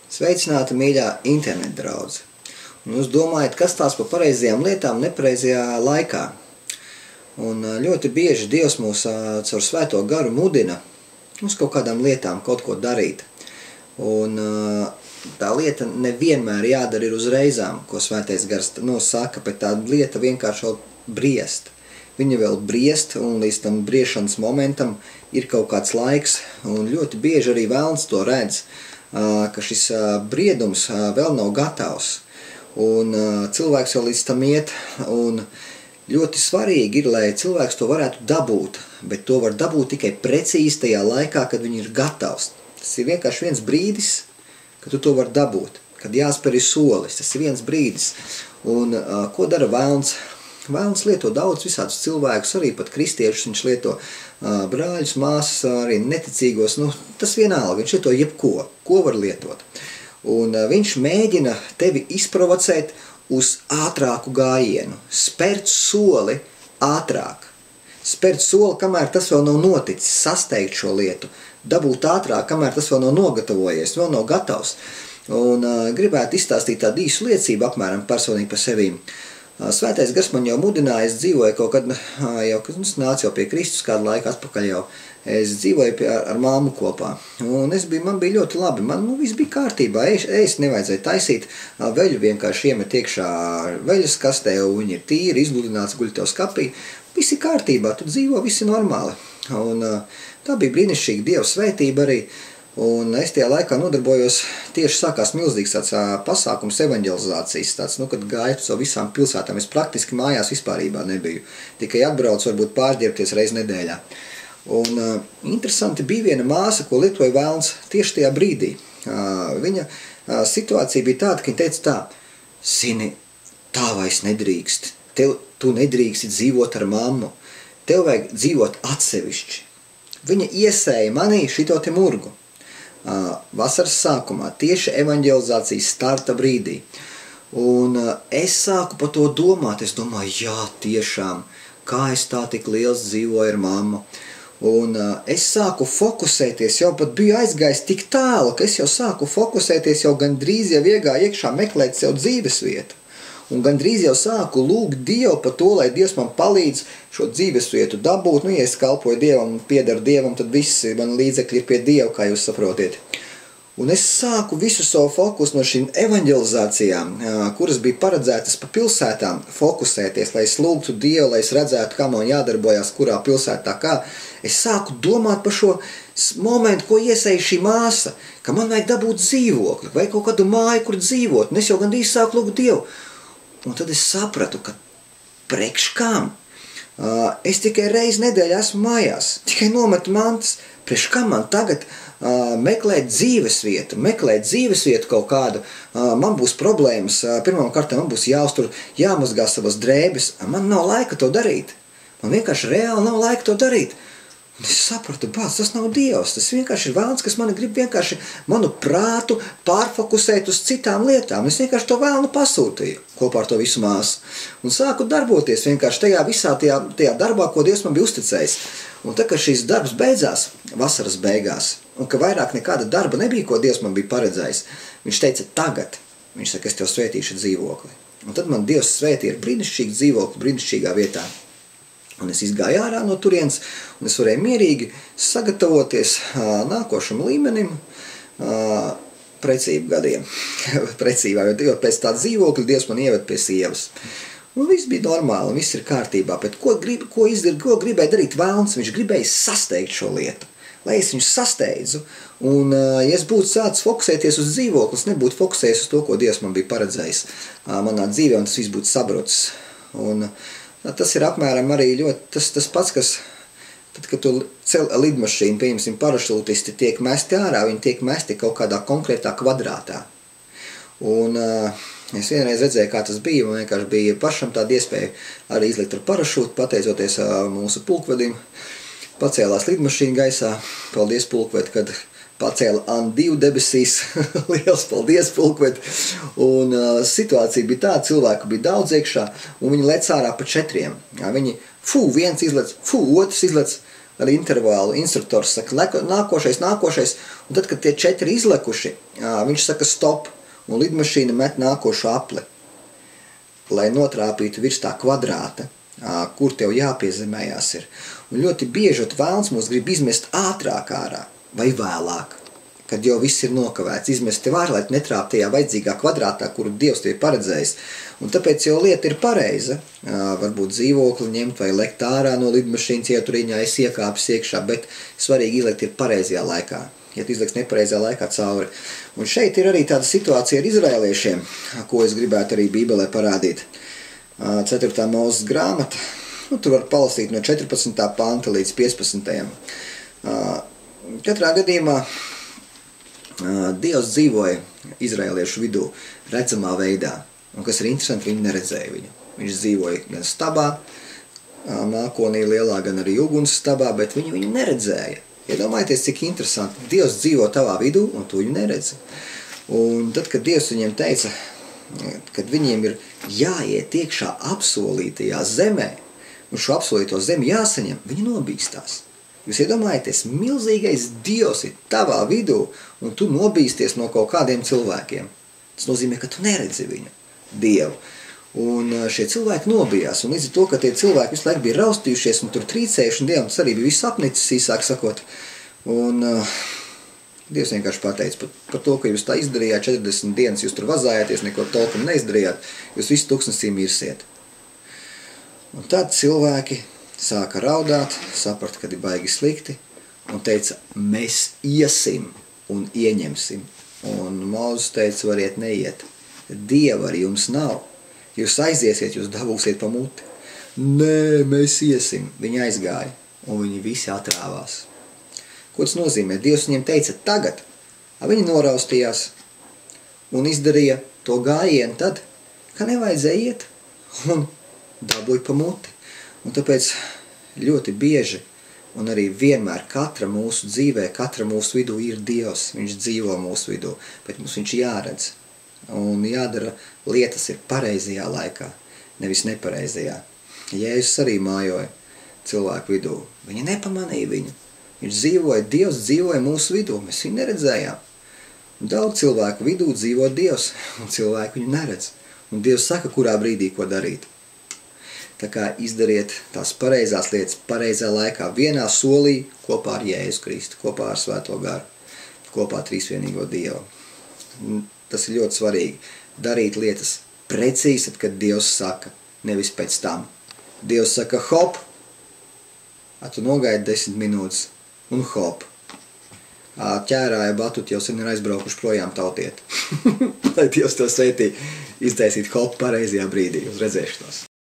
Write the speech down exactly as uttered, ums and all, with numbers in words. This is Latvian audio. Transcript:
Sveicināti, mīļā interneta draudze. Un jūs domājat, kas tās pa pareizajām lietām nepareizajā laikā. Un ļoti bieži Dievs mūs caur svēto garu mudina uz kaut kādām lietām kaut ko darīt. Un tā lieta nevienmēr jādara ir uzreizām, ko svētais gars nosaka, bet tā lieta vienkārši vēl briest. Viņa vēl briest, un līdz tam briešanas momentam ir kaut kāds laiks, un ļoti bieži arī velns to redz, ka šis briedums vēl nav gatavs. Un cilvēks jau līdz tam iet, un ļoti svarīgi ir, lai cilvēks to varētu dabūt, bet to var dabūt tikai precīzi tajā laikā, kad viņš ir gatavs. Tas ir vienkārši viens brīdis, kad tu to var dabūt, kad jāspēr ir solis, tas ir viens brīdis. Un ko dara velns? Velns lieto daudz visādus cilvēkus, arī pat kristiešus, viņš lieto brāļus, māsas, arī neticīgos, nu, tas vienalga, viņš lieto jebko, ko var lietot. Un viņš mēģina tevi izprovocēt uz ātrāku gājienu, spērt soli ātrāk, spērt soli, kamēr tas vēl nav noticis, sasteigt šo lietu, dabūt ātrāk, kamēr tas vēl nav nogatavojies, vēl nav gatavs. Un gribētu izstāstīt tādu īsu liecību apmēram personīgi par sevīm. Svētais gars man jau mudināja, es dzīvoju kaut kad, jau, kad es nācu jau pie Kristus kādu laiku atpakaļ jau, es dzīvoju pie, ar, ar māmu kopā, un es biju, man bija ļoti labi, man nu, viss bija kārtībā, es, es nevajadzēja taisīt, veļu vienkārši iemet iekšā veļas kastē, un viņi ir tīri, izgludināts, guļ tev skapī, viss ir kārtībā, tu dzīvo, viss ir normāli, un tā bija brīnišķīga Dieva svētība arī. Un es tajā laikā nodarbojos, tieši sākās milzīgs tāds pasākums evaņģelizācijas, tāds, nu, kad gāju caur visām pilsētām, es praktiski mājās vispārībā nebiju, tikai atbraucu varbūt pārģērbties reiz nedēļā. Un uh, interesanti bija viena māsa, ko lietoja velns tieši tajā brīdī. Uh, viņa uh, situācija bija tāda, ka viņa teica tā, Sini, tā vairs nedrīkst, tev, tu nedrīksti dzīvot ar mammu, tev vajag dzīvot atsevišķi. Viņa iesēja manī šito te murgu. Vasaras sākumā, tieši evaņģelizācijas starta brīdī. Un es sāku par to domāt, es domāju, jā, tiešām, kā es tā tik liels dzīvoju ar mammu. Un es sāku fokusēties, jau pat biju aizgājis tik tālu, ka es jau sāku fokusēties, jau gandrīz jau iegāju iekšā meklēt sev dzīvesvietu. Un gandrīz jau sāku lūgt Dievu par to, lai Dievs man palīdz šo dzīvesvietu dabūt. Nu, ja es kalpoju Dievam un piedaru Dievam, tad visi man līdzekļi ir pie Dieva, kā jūs saprotiet. Un es sāku visu savu fokusu no šīm evaņģelizācijām, kuras bija paredzētas pa pilsētām, fokusēties, lai es lūgtu Dievu, lai es redzētu, kā man jādarbojās, kurā pilsētā kā. Es sāku domāt par šo momentu, ko iesēja šī māsa, ka man vajag dabūt dzīvokli vai kaut kādu māju, kur dzīvot. Un es jau gandrīz sāku lūgt Dievu. Un tad es sapratu, ka priekš kam? Uh, es tikai reizi nedēļā esmu mājās, tikai nometu mantas. Priekš kam man tagad uh, meklēt dzīvesvietu, meklēt dzīvesvietu kaut kādu? Uh, man būs problēmas, uh, pirmām kārtām man būs jāuztur, jāmazgā savas drēbes. Man nav laika to darīt. Man vienkārši reāli nav laika to darīt. Un es sapratu, bāc, tas nav Dievs, tas vienkārši ir velns, kas mani grib vienkārši manu prātu pārfokusēt uz citām lietām. Es vienkārši to velnu pasūtīju kopā ar to visu māsu. Un sāku darboties vienkārši tajā visā tajā, tajā darbā, ko Dievs man bija uzticējis. Un tā, ka šīs darbs beidzās, vasaras beigās, un ka vairāk nekāda darba nebija, ko Dievs man bija paredzējis, viņš teica tagad, viņš saka, es tev svētīšu dzīvokli. Un tad man Dievs svētīja ar brīnišķīgu dzīvokli, brīnišķīgā vietā. Un es izgāju ārā no turienes, un es varēju mierīgi sagatavoties ā, nākošam līmenim, ā, precību gadiem. Precībā, jo pēc tā dzīvokļa Dievs man ieved pie sievas. Un viss bija normāli, un viss ir kārtībā, bet ko, grib, ko, izdarīt, ko gribēja darīt velns? Viņš gribēja sasteigt šo lietu, lai es viņu sasteidzu, un ja es būtu sācis fokusēties uz dzīvokli, es nebūtu fokusējies uz to, ko Dievs man bija paredzējis ā, manā dzīvē, un tas viss būtu sabrucis. Un, tas ir apmēram arī ļoti tas, tas pats, kas, tad, kad tu cel lidmašīnu, pieņemsim, parašūtisti tiek mesti ārā, viņi tiek mesti kaut kādā konkrētā kvadrātā. Un uh, es vienreiz redzēju, kā tas bija, man vienkārši bija pašam tāda iespēja arī izlikt ar parašūtu, pateicoties uh, mūsu pulkvedim, pacēlās lidmašīna gaisā, paldies pulkved, kad pacēla An divi debesīs, liels paldies pulkved, un uh, situācija bija tāda, cilvēku bija daudz iekšā, un viņi lec ārā pa četriem. Jā, viņi, fū, viens izlec, fū, otrs izlec, ar intervālu instruktors saka, nākošais, nākošais, Un tad, kad tie četri izlekuši, viņš saka stop, un lidmašīna met nākošu apli, lai notrāpītu virs tā kvadrāta, kur tev jāpiezemējās ir. Un ļoti bieži vēlns mūs grib izmest ātrāk ārā vai vēlāk, kad jau viss ir nokavēts, izmest tev ārā, lai tu netrāp tajā vajadzīgā kvadrātā, kuru Dievs tev ir paredzējis. Un tāpēc jau lieta ir pareiza, varbūt dzīvokli ņemt vai lekt ārā no lidmašīnas, ja tur viņā esi iekāpis iekšā, bet svarīgi izlekt ir pareizajā laikā. Ja tu izliks nepareizajā laikā cauri. Un šeit ir arī tāda situācija ar izraēliešiem, ko es gribētu arī Bībelē parādīt. ceturtā Mūzes grāmata, nu, tur var palasīt no četrpadsmitā panta līdz piecpadsmitajam. Katrā gadījumā Dievs dzīvoja izraēliešu vidū redzamā veidā, un kas ir interesanti, viņi neredzēja viņu. Viņš dzīvoja gan stabā, mākonī lielā, gan arī uguns stabā, bet viņi viņu neredzēja. Iedomājieties, cik interesanti. Dievs dzīvo tavā vidū, un tu viņu neredzi. Un tad, kad Dievs viņiem teica, kad viņiem ir jāiet iekšā apsolītajā zemē, un šo apsolīto zemi jāsaņem, viņi nobīstās. Jūs iedomājieties, milzīgais Dievs ir tavā vidū, un tu nobīsties no kaut kādiem cilvēkiem. Tas nozīmē, ka tu neredzi viņu, Dievu. Un šie cilvēki nobijās, un līdz ar to, ka tie cilvēki visu laiku bija raustījušies un tur trīcējuši, un Dievam tas arī bija viss apnicis, īsāk sakot. Un uh, Dievs vienkārši pateica par, par to, ka jūs tā izdarījāt četrdesmit dienas, jūs tur vazājāties, neko tolkam neizdarījāt, jūs visi tūkstnesī mirsiet. Un tad cilvēki sāka raudāt, saprat, kad ir baigi slikti, un teica, mēs iesim un ieņemsim. Un Mūzes teica, variet neiet. Dieva ar jums nav. Jūs aiziesiet, jūs dabūsiet pa muti. Nē, mēs iesim. Viņi aizgāja, un viņi visi atrāvās. Ko tas nozīmē? Dievs viņiem teica tagad. Viņi noraustījās un izdarīja to gājienu tad, ka nevajadzēja iet, un dabūja pa muti. Un tāpēc ļoti bieži, un arī vienmēr katra mūsu dzīvē, katra mūsu vidū ir Dievs. Viņš dzīvo mūsu vidū, bet mums viņš jāredz. Un jādara lietas ir pareizajā laikā, nevis nepareizajā. Jēzus arī mājoja cilvēku vidū. Viņi nepamanīja viņu. Viņš dzīvoja, Dievs dzīvoja mūsu vidū, mēs viņu neredzējām. Daudz cilvēku vidū dzīvo Dievs, un cilvēku viņu neredz. Un Dievs saka, kurā brīdī ko darīt. Tā kā izdariet tās pareizās lietas pareizā laikā, vienā solī kopā ar Jēzu Kristu, kopā ar Svēto garu, kopā ar trīsvienīgo Dievu. Tas ir ļoti svarīgi. Darīt lietas precīzi, kad Dievs saka, nevis pēc tam. Dievs saka, hop, a tu nogaidi desmit minūtes, un hop. Ķērāja batuti jau sen ir aizbraukuši projām tautiet. Lai Dievs to svētī iztaisīt hop pareizajā brīdī uz redzēšanos.